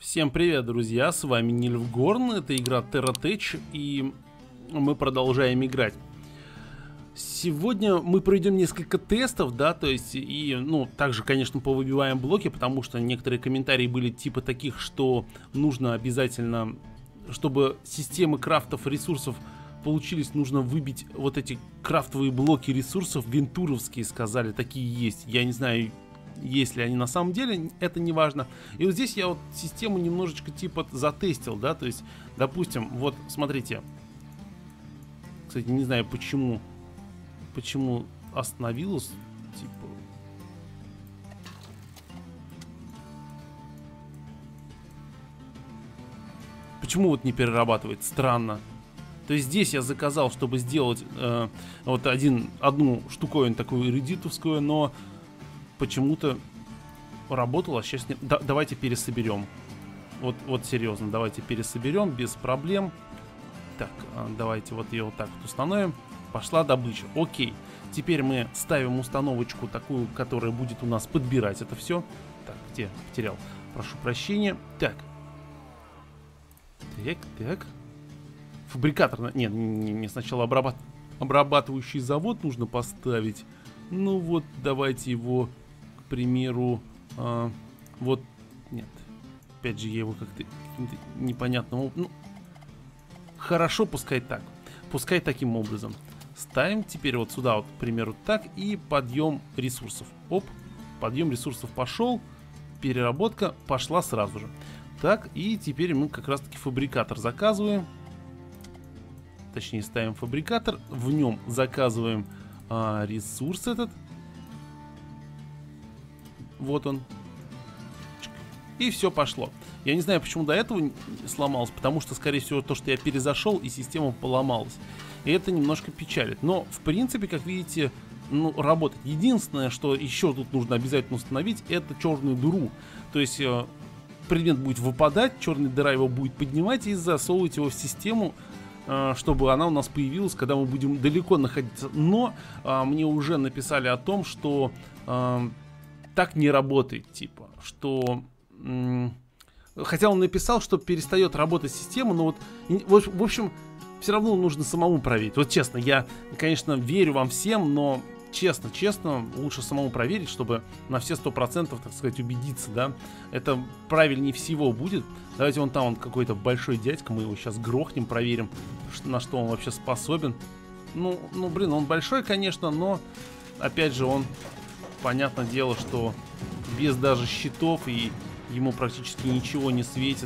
Всем привет, друзья, с вами Нильфгорн, это игра TerraTech, и мы продолжаем играть. Сегодня мы пройдем несколько тестов, да, то есть, также, конечно, повыбиваем блоки, потому что некоторые комментарии были типа таких, что нужно обязательно, чтобы системы крафтов ресурсов получились, нужно выбить вот эти крафтовые блоки ресурсов, вентуровские, сказали, такие есть, я не знаю... Если они на самом деле, это не важно. И вот здесь я вот систему немножечко типа затестил, да, то есть, допустим, вот, смотрите. Кстати, не знаю почему остановилось, типа. Почему вот не перерабатывает? Странно. То есть здесь я заказал, чтобы сделать вот одну штуковину такую редитовскую, но почему-то работало, а сейчас нет. Давайте пересоберем. Вот серьезно, давайте пересоберем без проблем. Так, давайте вот ее вот так вот установим. Пошла добыча. Окей. Теперь мы ставим установочку такую, которая будет у нас подбирать это все. Так, где? Потерял. Прошу прощения. Так. Так. Фабрикатор. Нет, не сначала обрабатывающий завод нужно поставить. Ну вот, давайте его... К примеру, вот, нет, опять же я его как-то каким-то непонятным, ну, хорошо, пускай так, пускай таким образом. Ставим теперь вот сюда вот, к примеру, так, и подъем ресурсов. Оп, подъем ресурсов пошел, переработка пошла сразу же. Так, и теперь мы как раз таки фабрикатор заказываем, точнее ставим фабрикатор, в нем заказываем ресурс этот. Вот он. И все пошло. Я не знаю, почему до этого сломалось, потому что, скорее всего, то, что я перезашел, и система поломалась. И это немножко печалит. Но, в принципе, как видите, ну, работает. Единственное, что еще тут нужно обязательно установить, это черную дыру. То есть, предмет будет выпадать, черная дыра его будет поднимать и засовывать его в систему, чтобы она у нас появилась, когда мы будем далеко находиться. Но мне уже написали о том, что... так не работает, типа, что... хотя он написал, что перестает работать система, но вот, в общем, все равно нужно самому проверить. Вот честно, я, конечно, верю вам всем, но честно, лучше самому проверить, чтобы на все 100%, так сказать, убедиться, да. Это правильнее всего будет. Давайте вон там он какой-то большой дядька, мы его сейчас грохнем, проверим, на что он вообще способен. Ну, блин, он большой, конечно, но, опять же, он... Понятное дело, что без даже щитов и ему практически ничего не светит.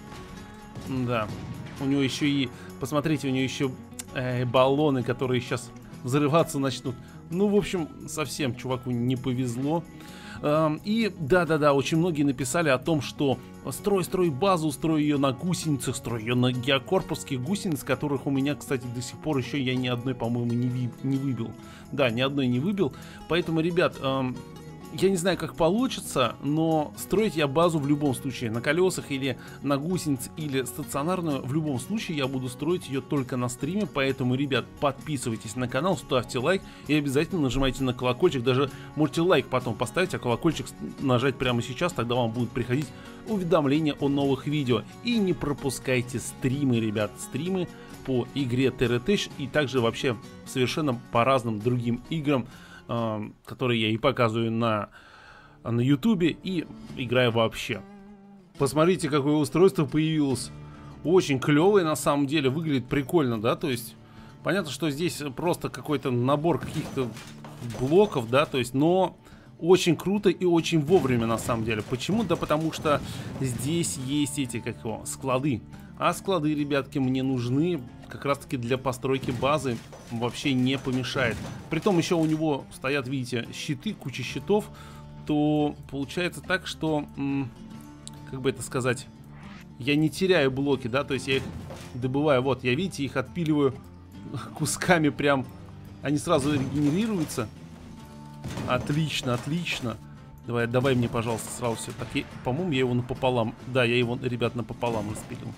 Да, у него еще и, посмотрите, у него еще баллоны, которые сейчас взрываться начнут. Ну, в общем, совсем чуваку не повезло. И да, очень многие написали о том, что строй базу, строй ее на гусеницах, строй ее на геокорпусских гусениц, которых у меня, кстати, до сих пор еще я ни одной, по-моему, не выбил. Да, ни одной не выбил. Поэтому, ребят, я не знаю, как получится, но строить я базу в любом случае на колесах или на гусениц или стационарную, в любом случае я буду строить ее только на стриме. Поэтому, ребят, подписывайтесь на канал, ставьте лайк и обязательно нажимайте на колокольчик. Даже можете лайк потом поставить, а колокольчик нажать прямо сейчас, тогда вам будут приходить уведомления о новых видео. И не пропускайте стримы, ребят, стримы по игре TerraTech и также вообще совершенно по разным другим играм, которые я и показываю на ютубе и играю вообще. Посмотрите, какое устройство появилось. Очень клевое, на самом деле, выглядит прикольно, да, то есть понятно, что здесь просто какой-то набор каких-то блоков, да, то есть, но очень круто и очень вовремя, на самом деле. Почему? Да потому что здесь есть эти, как его, склады. А склады, ребятки, мне нужны как раз таки для постройки базы, вообще не помешает. Притом еще у него стоят, видите, щиты, куча щитов. То получается так, что, как бы это сказать, я не теряю блоки, да, то есть я их добываю, вот, я, видите, их отпиливаю кусками прям, они сразу регенерируются. Отлично. Давай мне, пожалуйста, сразу все. Так, по-моему, я его напополам. Да, я его, ребят, напополам распилил.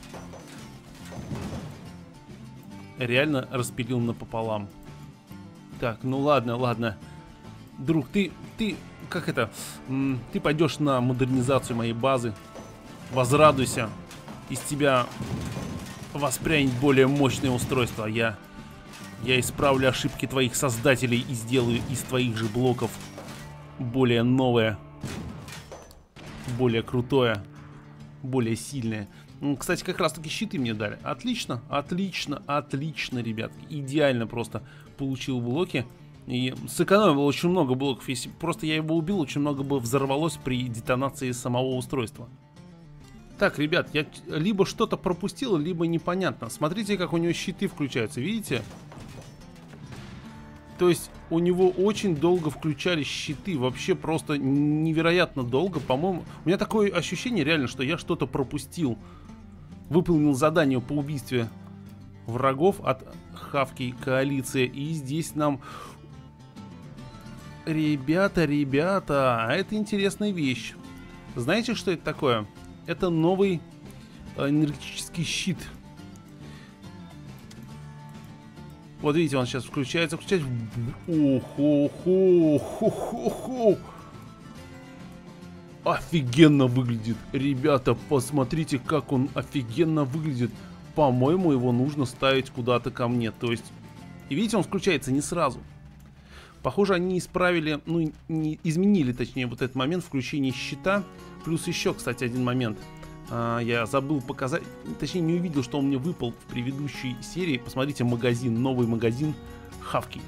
Реально распилил напополам. Так, ну ладно. Друг, ты как это? Ты пойдешь на модернизацию моей базы. Возрадуйся. Из тебя воспрянет более мощное устройство. Я исправлю ошибки твоих создателей и сделаю из твоих же блоков более новое, более крутое, более сильное. Кстати, как раз таки щиты мне дали. Отлично, отлично, отлично, ребятки. Идеально просто получил блоки. И сэкономил очень много блоков. Если просто я его убил, очень много бы взорвалось при детонации самого устройства. Так, ребят, я либо что-то пропустил, либо непонятно. Смотрите, как у него щиты включаются, видите? То есть у него очень долго включались щиты. Вообще просто невероятно долго. По-моему, у меня такое ощущение реально, что я что-то пропустил. Выполнил задание по убийству врагов от Хавки коалиции. И здесь нам... Ребята, а это интересная вещь. Знаете, что это такое? Это новый энергетический щит. Вот видите, он сейчас включается. Охо-хо-хо-хо-хо. Офигенно выглядит. Ребята, посмотрите, как он офигенно выглядит. По-моему, его нужно ставить куда-то ко мне. То есть, и видите, он включается не сразу. Похоже, они исправили, ну, не изменили, точнее, вот этот момент включения щита. Плюс еще, кстати, один момент. Я забыл показать, точнее, не увидел, что он мне выпал в предыдущей серии. Посмотрите, магазин, новый магазин Хавки.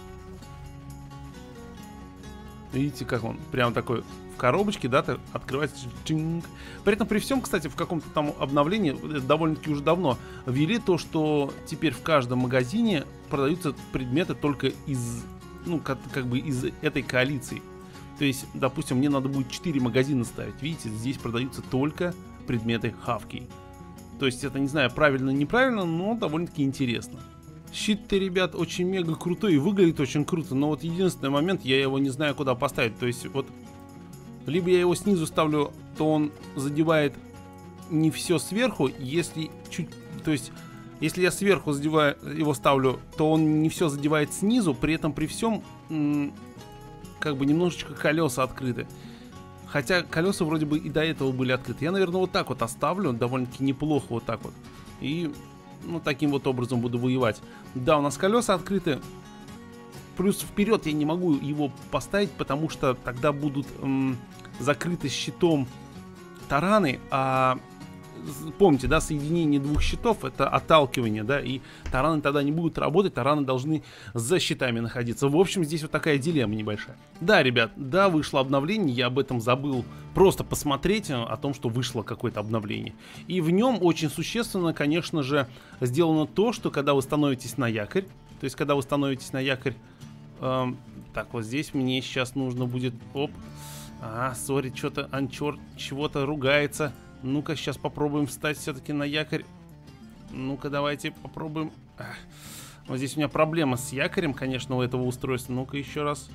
Видите, как он прям такой в коробочке, да, открывается. При этом при всем, кстати, в каком-то там обновлении, довольно-таки уже давно, ввели то, что теперь в каждом магазине продаются предметы только из... Ну, как бы из этой коалиции. То есть, допустим, мне надо будет 4 магазина ставить. Видите, здесь продаются только предметы Хавки. То есть, это, не знаю, правильно, неправильно, но довольно-таки интересно. Щит-то, ребят, очень мега крутой и выглядит очень круто. Но вот единственный момент, я его не знаю, куда поставить. То есть, вот, либо я его снизу ставлю, то он задевает не все сверху, если чуть... То есть... Если я сверху задеваю, его ставлю, то он не все задевает снизу, при этом при всем как бы немножечко колеса открыты. Хотя колеса вроде бы и до этого были открыты. Я, наверное, вот так вот оставлю, довольно-таки неплохо вот так вот. И, ну, таким вот образом буду воевать. Да, у нас колеса открыты. Плюс вперед я не могу его поставить, потому что тогда будут закрыты щитом тараны, а... Помните, да, соединение двух щитов — это отталкивание, да, и тараны тогда не будут работать, тараны должны за щитами находиться. В общем, здесь вот такая дилемма небольшая. Да, ребят, да, вышло обновление, я об этом забыл просто посмотреть, о том, что вышло какое-то обновление. И в нем очень существенно, конечно же, сделано то, что когда вы становитесь на якорь, то есть когда вы становитесь на якорь, так, вот здесь мне сейчас нужно будет, оп, сори, что-то Анчор чего-то ругается. Ну-ка, сейчас попробуем встать все-таки на якорь. Ну-ка, давайте попробуем. Вот здесь у меня проблема с якорем, конечно, у этого устройства. Ну-ка, еще раз.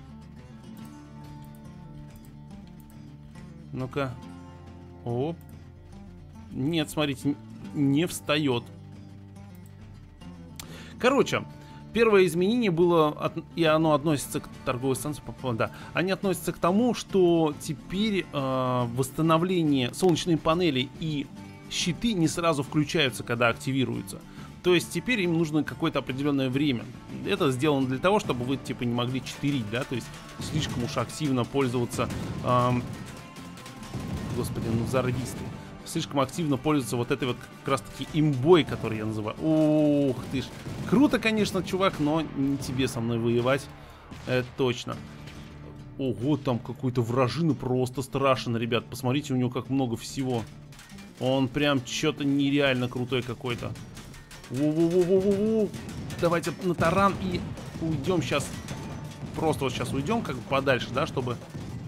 Ну-ка. Оп. Нет, смотрите, не встает. Короче, первое изменение было, и оно относится к торговой станции, да, они относятся к тому, что теперь восстановление солнечной панели и щиты не сразу включаются, когда активируются. То есть теперь им нужно какое-то определенное время. Это сделано для того, чтобы вы типа не могли читерить, да, то есть слишком уж активно пользоваться, господи, ну зарадисты. Слишком активно пользуется вот этой вот как раз таки имбой, который я называю. Ух ты ж. Круто, конечно, чувак, но не тебе со мной воевать. Это точно. Ого, там какой-то вражина просто страшен, ребят. Посмотрите, у него как много всего. Он прям что-то нереально крутой какой-то. Воу-воу-воу-воу-воу. Давайте на таран и уйдем сейчас. Просто вот сейчас уйдем как бы подальше, да, чтобы...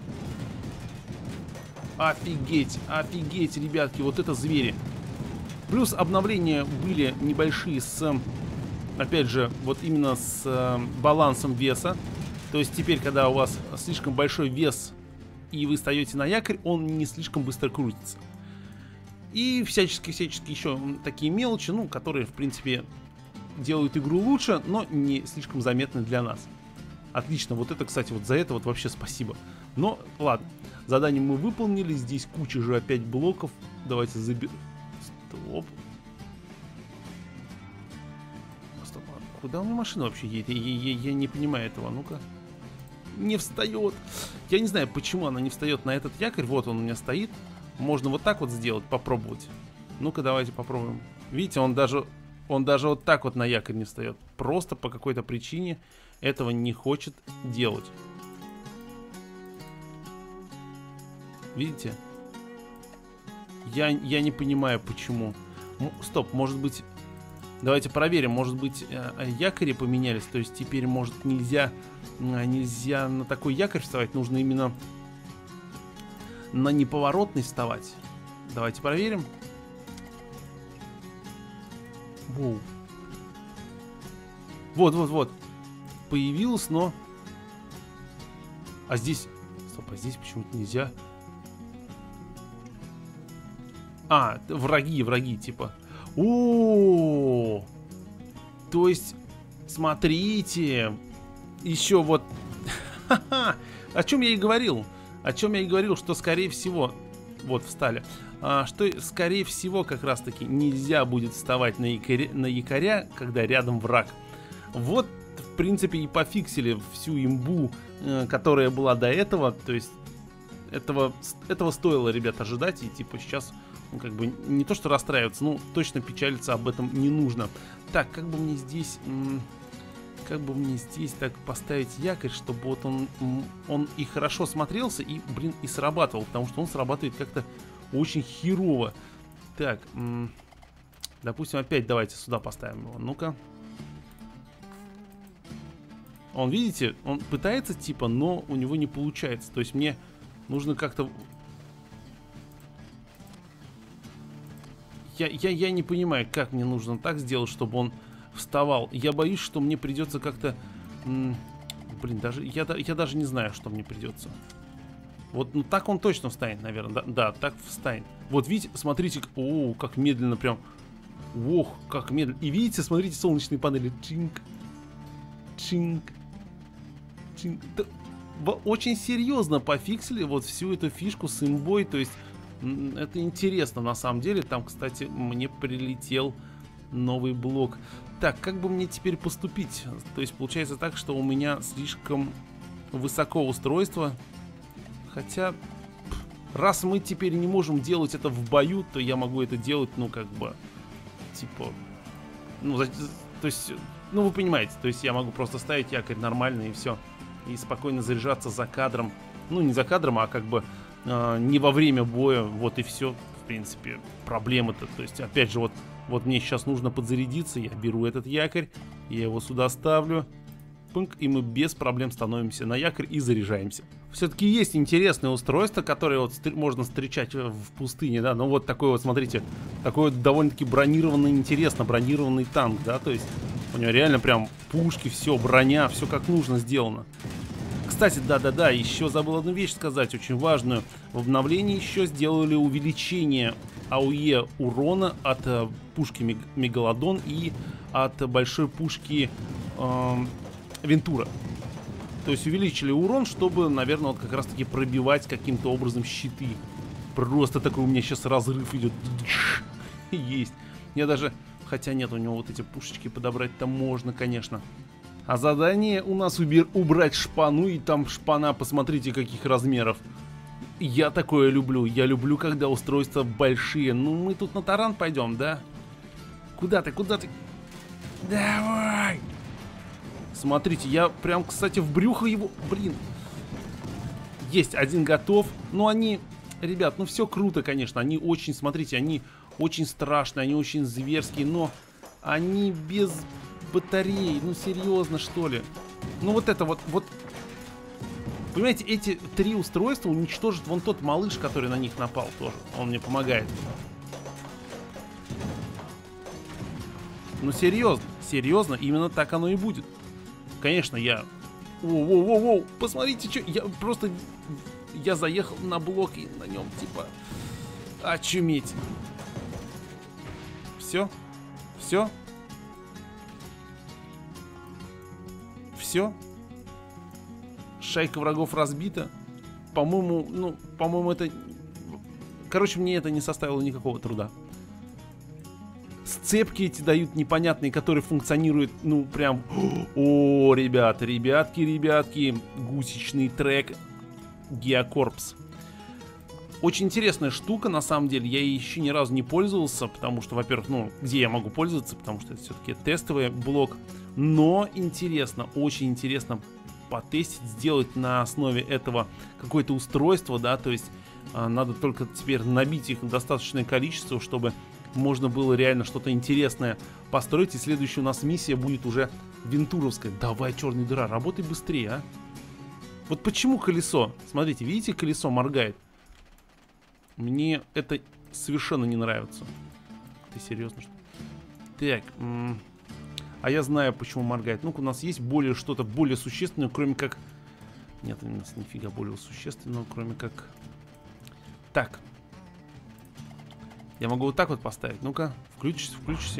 Офигеть, офигеть, ребятки, вот это звери. Плюс обновления были небольшие с, опять же, вот именно с балансом веса. То есть теперь, когда у вас слишком большой вес и вы встаете на якорь, он не слишком быстро крутится. И всячески еще такие мелочи, ну, которые, в принципе, делают игру лучше, но не слишком заметны для нас. Отлично, вот это, кстати, вот за это вот вообще спасибо. Но, ладно, задание мы выполнили, здесь куча же опять блоков. Давайте заберем. Стоп. Стоп. А куда у меня машина вообще едет? Я не понимаю этого. Ну-ка. Не встает. Я не знаю, почему она не встает на этот якорь. Вот он у меня стоит. Можно вот так вот сделать, попробовать. Ну-ка, давайте попробуем. Видите, он даже вот так вот на якорь не встает. Просто по какой-то причине этого не хочет делать. Видите? Я не понимаю, почему. Стоп, может быть... Давайте проверим. Может быть, якори поменялись. То есть теперь, может, нельзя на такой якорь вставать. Нужно именно на неповоротный вставать. Давайте проверим. Воу. Вот. Появилось, но... А здесь... Стоп, а здесь почему-то нельзя... А, враги, типа. О, то есть, смотрите, еще вот, о чем я и говорил, что скорее всего, вот встали, что скорее всего как раз таки нельзя будет вставать на якоря, когда рядом враг. Вот, в принципе, и пофиксили всю имбу, которая была до этого, то есть этого стоило, ребят, ожидать, и типа сейчас... Ну, как бы, не то что расстраиваться, ну, точно печалиться об этом не нужно. Так, как бы мне здесь так поставить якорь, чтобы вот он и хорошо смотрелся, и, блин, и срабатывал, потому что он срабатывает как-то очень херово. Так, допустим, опять давайте сюда поставим его. Ну-ка. Он, видите, он пытается, типа, но у него не получается. То есть мне нужно как-то... Я не понимаю, как мне нужно так сделать, чтобы он вставал. Я боюсь, что мне придется как-то... Блин, я даже не знаю, что мне придется. Вот, ну так он точно встанет, наверное. Да, так встанет. Вот видите, смотрите, о, как медленно прям. Ох, как медленно. И видите, смотрите, солнечные панели. Чинк. Чинк. Чинк. Да, очень серьезно пофиксили вот всю эту фишку с имбой. То есть, это интересно на самом деле. Там, кстати, мне прилетел новый блок. Так, как бы мне теперь поступить? То есть, получается так, что у меня слишком высоко устройство. Хотя, раз мы теперь не можем делать это в бою, то я могу это делать, ну, как бы, типа, ну, то есть, ну, вы понимаете, то есть я могу просто ставить якорь нормально и все, и спокойно заряжаться за кадром, ну, не за кадром, а как бы не во время боя, вот и все, в принципе, проблемы-то, то есть, опять же, вот мне сейчас нужно подзарядиться, я беру этот якорь, я его сюда ставлю, и мы без проблем становимся на якорь и заряжаемся. Все-таки есть интересное устройство, которое вот можно встречать в пустыне, да, но вот такой вот, смотрите, такой вот довольно-таки бронированный, интересно, бронированный танк, да, то есть у него реально прям пушки, все, броня, все как нужно сделано. Кстати, да-да-да, еще забыл одну вещь сказать, очень важную. В обновлении еще сделали увеличение АОЕ урона от пушки Мегалодон и от большой пушки Вентура. То есть увеличили урон, чтобы, наверное, вот как раз таки пробивать каким-то образом щиты. Просто такой у меня сейчас разрыв идет. Есть. Я даже... Хотя нет, у него вот эти пушечки подобрать-то можно, конечно. А задание у нас убрать шпану. И там шпана, посмотрите, каких размеров. Я такое люблю. Я люблю, когда устройства большие. Ну, мы тут на таран пойдем, да? Куда ты? Куда ты? Давай! Смотрите, я прям, кстати, в брюхо его... Блин. Есть, один готов. Но они... Ребят, ну все круто, конечно. Они очень, смотрите, они очень страшные, они очень зверские. Но они без батареи. Ну, серьезно, что ли? Ну, вот это вот... Понимаете, эти три устройства уничтожит вон тот малыш, который на них напал тоже. Он мне помогает. Ну, серьезно. Серьезно, именно так оно и будет. Конечно, я... Воу-воу-воу-воу, посмотрите, что... Я заехал на блок и на нем, типа... Очуметь. Все? Все? Все? Шайка врагов разбита. По-моему, ну, по-моему, это... короче, мне это не составило никакого труда. Сцепки эти дают непонятные, которые функционируют, ну, прям... О, ребята, ребятки, гусечный трек Geocorps. Очень интересная штука, на самом деле. Я ей еще ни разу не пользовался, потому что, во-первых, ну, где я могу пользоваться, потому что это все-таки тестовый блок. Но интересно, очень интересно потестить, сделать на основе этого какое-то устройство, да, то есть надо только теперь набить их достаточное количество, чтобы можно было реально что-то интересное построить. И следующая у нас миссия будет уже вентуровская. Давай, черная дыра, работай быстрее, а. Вот почему колесо? Смотрите, видите, колесо моргает? Мне это совершенно не нравится. Ты серьезно, что ли? Так, а я знаю, почему моргает. Ну-ка, у нас есть более что-то более существенное, кроме как... Нет, у нас нифига более существенного, кроме как... Так. Я могу вот так вот поставить. Ну-ка, включите.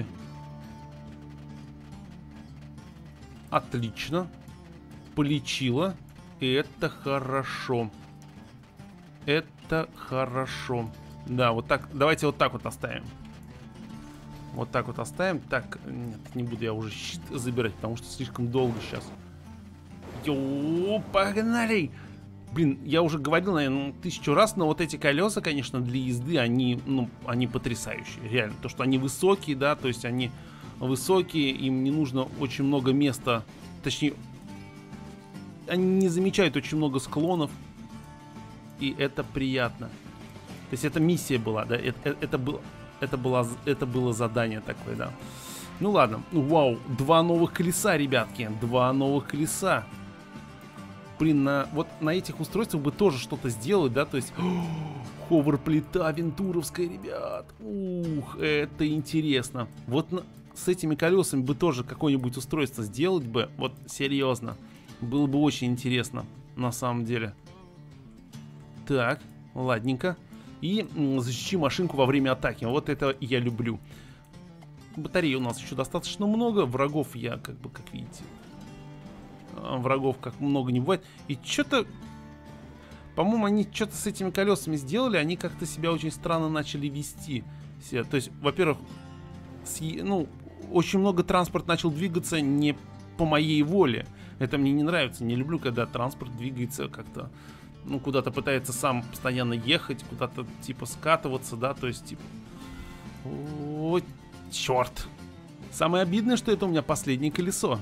Отлично. Полечила. И это хорошо. Это хорошо. Да, вот так. Давайте вот так вот оставим. Вот так вот оставим. Так, нет, не буду я уже щит забирать, потому что слишком долго сейчас. Йоу, погнали! Блин, я уже говорил, наверное, 1000 раз, но вот эти колеса, конечно, для езды, они, ну, они потрясающие. Реально, то, что они высокие, да, то есть они высокие, им не нужно очень много места. Точнее, они не замечают очень много склонов. И это приятно. То есть это миссия была, да, это было задание такое, да. Ну ладно, вау, 2 новых колеса, ребятки, 2 новых колеса. Блин, вот на этих устройствах бы тоже что-то сделать, да, то есть... Ховерплита вентуровская, ребят. Ух, это интересно. Вот с этими колесами бы тоже какое-нибудь устройство сделать бы, вот серьезно. Было бы очень интересно, на самом деле. Так, ладненько. И защити машинку во время атаки. Вот это я люблю. Батареи у нас еще достаточно много. Врагов я, как видите, врагов как много не бывает. И что-то, по-моему, они что-то с этими колесами сделали. Они как-то себя очень странно начали вести. То есть, во-первых, ну, очень много транспорт начал двигаться не по моей воле. Это мне не нравится. Не люблю, когда транспорт двигается как-то... Ну, куда-то пытается сам постоянно ехать, куда-то, типа, скатываться, да, то есть, типа... О, черт! Самое обидное, что это у меня последнее колесо.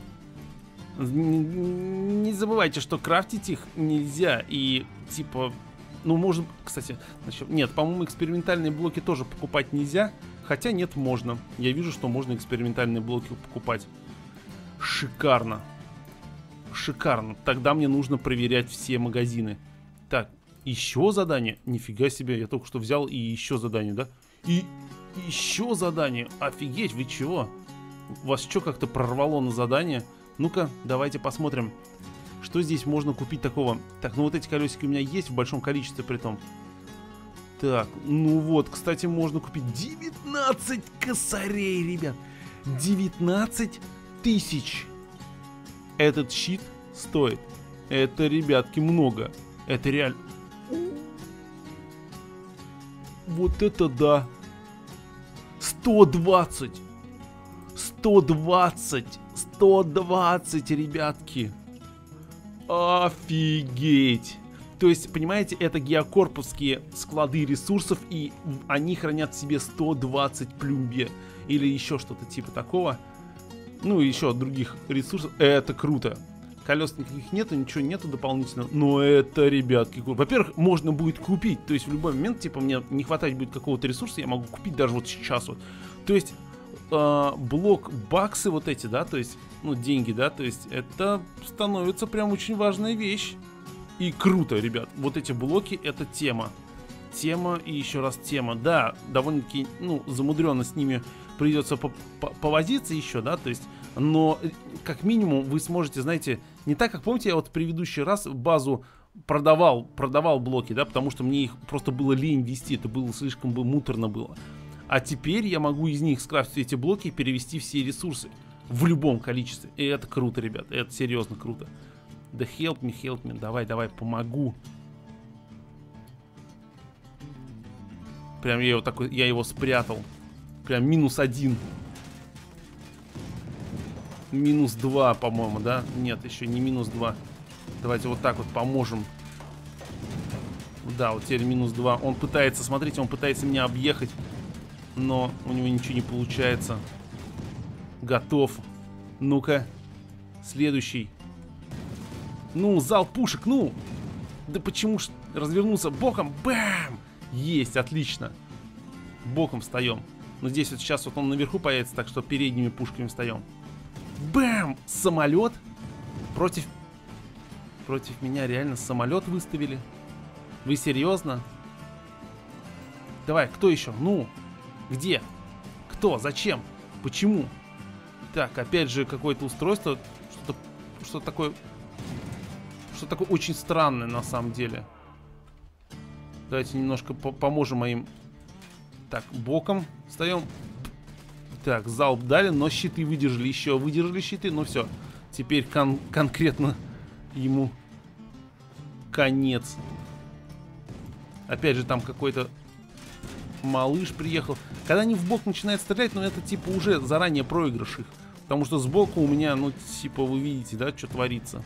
Не забывайте, что крафтить их нельзя, и, типа... Ну, можно, кстати, нет, по-моему, экспериментальные блоки тоже покупать нельзя, хотя нет, можно. Я вижу, что можно экспериментальные блоки покупать. Шикарно. Шикарно. Тогда мне нужно проверять все магазины. Так, еще задание? Нифига себе, я только что взял и еще задание, да? И еще задание? Офигеть, вы чего? Вас что, как-то прорвало на задание? Ну-ка, давайте посмотрим, что здесь можно купить такого. Так, ну вот эти колесики у меня есть в большом количестве при том. Так, ну вот, кстати, можно купить 19 косарей, ребят. 19 тысяч. Этот щит стоит. Это, ребятки, много. Это реально... Вот это да. 120. 120. 120, ребятки. Офигеть. То есть, понимаете, это геокорпусские склады ресурсов, и они хранят в себе 120 плюмбе. Или еще что-то типа такого. Ну и еще других ресурсов. Это круто. Колес никаких нету, ничего нету дополнительно. Но это, ребятки, во-первых, можно будет купить. То есть в любой момент, типа, мне не хватать будет какого-то ресурса, я могу купить даже вот сейчас вот. То есть блок баксы вот эти, да, то есть, ну, деньги, да, то есть это становится прям очень важная вещь. И круто, ребят. Вот эти блоки, это тема. Тема и еще раз тема. Да, довольно-таки, ну, замудренно с ними придется повозиться еще, да, то есть, но как минимум вы сможете, знаете, не так, как помните, я вот в предыдущий раз базу продавал блоки, да, потому что мне их просто было лень вести, это было слишком бы муторно было. А теперь я могу из них скрафтить эти блоки и перевести все ресурсы в любом количестве. И это круто, ребят, это серьезно круто. Да help me, давай, помогу. Прям я его такой, я его спрятал. Прям -1. -2, по-моему, да? Нет, еще не -2. Давайте вот так вот поможем. Да, вот теперь -2. Он пытается, смотрите, он пытается меня объехать. Но у него ничего не получается. Готов. Ну-ка. Следующий. Ну, зал пушек, ну. Да почему ж развернулся боком? Бам! Есть, отлично. Боком встаем. Но здесь вот сейчас вот он наверху появится, так что передними пушками встаем. Бам! Самолет. Против меня реально самолет выставили. Вы серьезно? Давай, кто еще? Ну, где? Кто? Зачем? Почему? Так, опять же какое-то устройство. Что такое очень странное на самом деле. Давайте немножко поможем моим. Так, боком встаем. Так, залп дали, но щиты выдержали. Еще выдержали щиты, но все. Теперь конкретно ему конец. Опять же там какой-то малыш приехал. Когда они в бок начинают стрелять, ну это типа уже заранее проигрыш их. Потому что сбоку у меня, ну типа вы видите, да, что творится.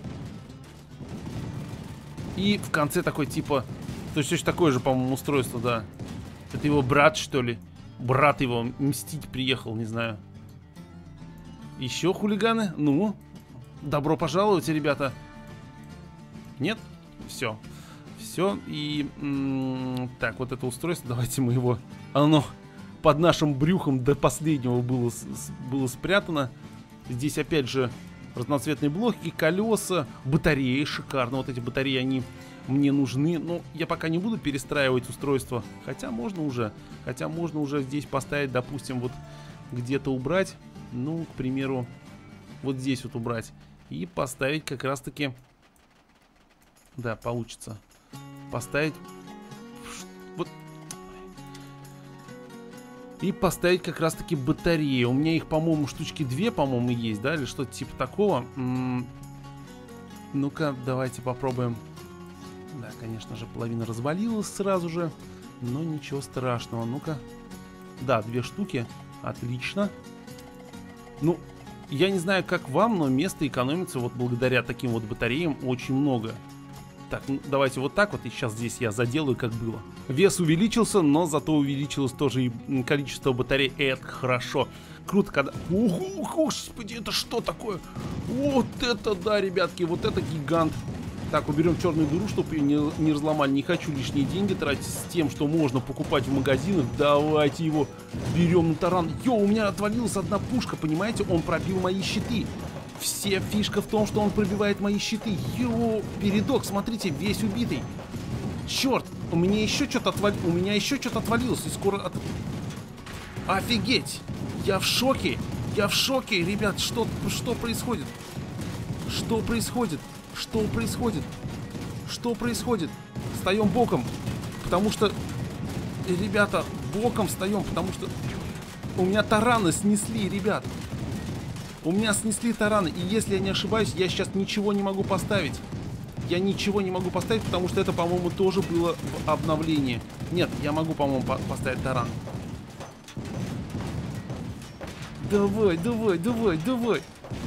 И в конце такой типа... То есть точно такое же, по-моему, устройство, да. Это его брат, что ли? Брат его мстить приехал, не знаю. Еще хулиганы? Ну, добро пожаловать, ребята. Нет? Все. Все. И... так, вот это устройство, давайте мы его... Оно под нашим брюхом до последнего было спрятано. Здесь, опять же, разноцветные блоки, колеса, батареи. Шикарно. Вот эти батареи, они... мне нужны, но я пока не буду перестраивать устройство. Хотя можно уже здесь поставить, допустим, вот где-то убрать. Ну, к примеру, вот здесь вот убрать. И поставить как раз-таки... Да, получится. Поставить... Вот. И поставить как раз-таки батареи. У меня их, по-моему, штучки 2, по-моему, есть, да? Или что-то типа такого. Ну-ка, давайте попробуем... Да, конечно же, половина развалилась сразу же. Но ничего страшного. Ну-ка. Да, 2 штуки. Отлично. Ну, я не знаю, как вам, но место экономится вот благодаря таким вот батареям очень много. Так, ну, давайте вот так вот. И сейчас здесь я заделаю, как было. Вес увеличился, но зато увеличилось тоже и количество батарей. Это хорошо. Круто, когда... Ого, господи, это что такое? Вот это да, ребятки, вот это гигант. Так, уберем черную дыру, чтобы ее не разломали. Не хочу лишние деньги тратить с тем, что можно покупать в магазинах. Давайте его берем на таран. Йо, у меня отвалилась одна пушка, понимаете? Он пробил мои щиты. Вся фишка в том, что он пробивает мои щиты. Йо, передок, смотрите, весь убитый. Черт, у меня еще что-то отвалилось. И скоро... Офигеть! Я в шоке! Я в шоке, ребят, что происходит? Что происходит? Что происходит? Что происходит? Встаем боком. Потому что... Ребята, боком встаем, потому что... У меня тараны снесли, ребят. У меня снесли тараны. И если я не ошибаюсь, я сейчас ничего не могу поставить. Я ничего не могу поставить, потому что это, по-моему, тоже было в обновлении. Нет, я могу, по-моему, поставить таран. Давай, давай, давай, давай.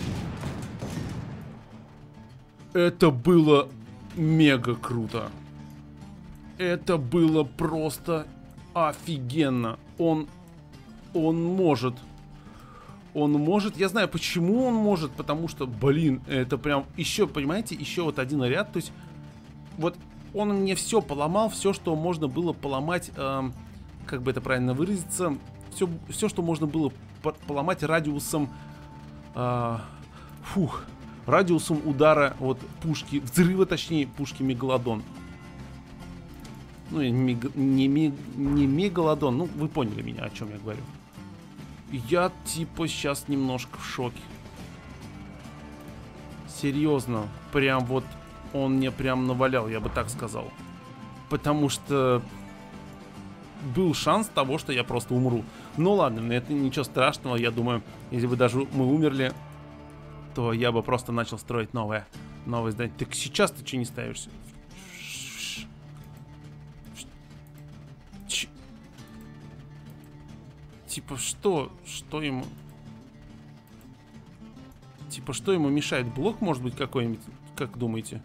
Это было мега круто. Это было просто офигенно. Он может. Он может. Я знаю, почему он может. Потому что, блин, это прям еще, понимаете, еще вот один ряд. То есть, вот он мне все поломал. Все, что можно было поломать. Как бы это правильно выразиться. Все, что можно было поломать радиусом. Радиусом удара вот пушки, взрыва, точнее, пушки Мегалодон. Ну, не Мегалодон, ну, вы поняли меня, о чем я говорю. Я, типа, сейчас немножко в шоке. Серьезно, прям вот он мне прям навалял, я бы так сказал. Потому что был шанс того, что я просто умру. Ну, ладно, это ничего страшного, я думаю, если бы даже мы умерли, то я бы просто начал строить новое здание. Так сейчас ты что не ставишься? типа, что ему... Типа, что ему мешает? Блок, может быть, какой-нибудь? Как думаете?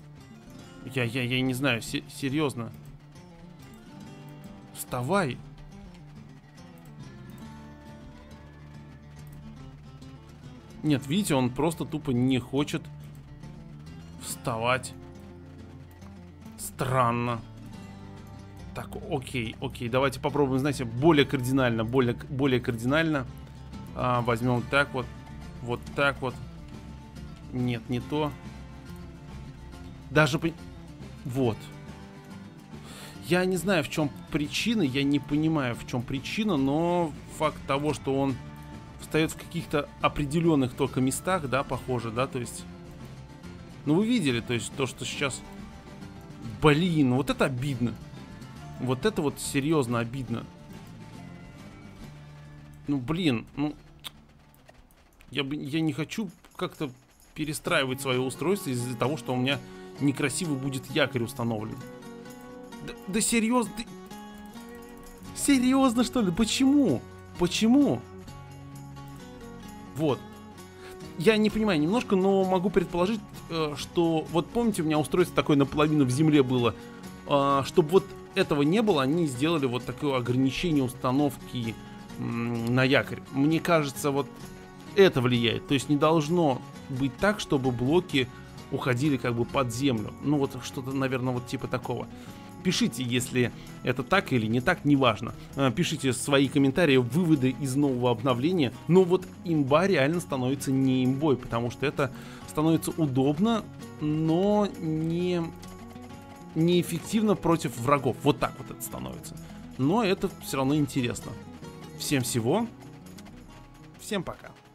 Я не знаю, серьезно. Вставай. Нет, видите, он просто тупо не хочет вставать. Странно. Так, окей, давайте попробуем, знаете, более кардинально. Более кардинально. Возьмем так вот. Вот так вот. Нет, не то. Даже... Вот. Я не знаю, в чем причина. Я не понимаю, в чем причина. Но факт того, что он встает в каких-то определенных только местах, да, похоже, да, то есть... Ну, вы видели, то есть, то, что сейчас... Блин, вот это обидно. Вот это вот серьезно обидно. Ну, блин, ну... Я не хочу как-то перестраивать свое устройство из-за того, что у меня некрасиво будет якорь установлен. Да серьезно? Серьезно, что ли? Почему? Почему? Вот. Я не понимаю немножко, но могу предположить, что... Вот помните, у меня устройство такое наполовину в земле было. Чтобы вот этого не было, они сделали вот такое ограничение установки на якорь. Мне кажется, вот это влияет. То есть не должно быть так, чтобы блоки уходили как бы под землю. Ну вот что-то, наверное, вот типа такого. Пишите, если это так или не так, неважно. Пишите свои комментарии, выводы из нового обновления. Но вот имба реально становится не имбой, потому что это становится удобно, но неэффективно против врагов. Вот так вот это становится. Но это все равно интересно. Всем всего. Всем пока.